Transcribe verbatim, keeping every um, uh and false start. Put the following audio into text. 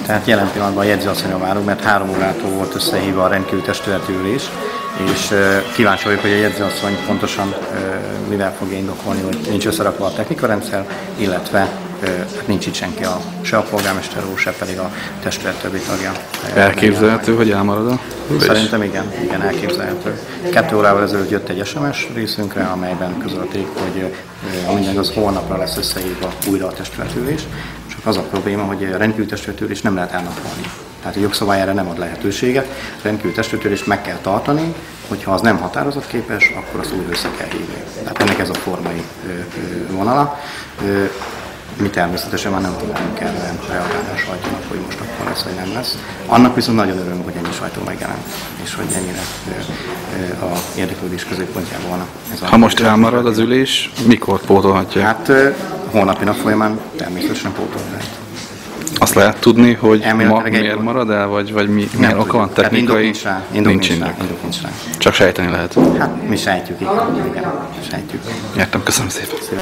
Tehát jelen pillanatban a jegyzőasszonyon várunk, mert három órától volt összehívva a rendkívüli testületi ülés, és kíváncsi vagyok, hogy a jegyzőasszony pontosan mivel fogja indokolni, hogy nincs összerakva a technikarendszer, illetve hát nincs itt senki, a, se a polgármester úr, se pedig a testület többi tagja. Elképzelhető, hogy elmarad a ülés? Szerintem igen, igen, elképzelhető. Kettő órával ezelőtt jött egy es em es részünkre, amelyben közölték, hogy a minden az holnapra lesz összehívva újra a testületülés. Csak az a probléma, hogy a rendkívüli testületülés nem lehet elnapolni. Tehát a jogszabály erre nem ad lehetőséget. A rendkívüli testületülést meg kell tartani, hogyha az nem határozatképes, akkor azt újra össze kell hívni. Tehát ennek ez a formai vonala. Mi természetesen már nem tudunk erre reagálni a sajtónak, hogy most akkor lesz, vagy nem lesz. Annak viszont nagyon örülünk, hogy ennyi sajtó megjelent, és hogy ennyire a érdeklődés középpontjában van. Ez ha most elmarad az ülés, mikor pótolhatja? Hát holnapi nap folyamán természetesen pótolni lehet. Azt lehet tudni, hogy ma miért egy... marad el, vagy, vagy mi, milyen oka van, technikai? Nincs rá, indok nincs nincs indok. rá, indok nincs rá. Csak sejteni lehet. Hát mi sejtjük, igen, igen, sejtjük. Értem, köszönöm szépen.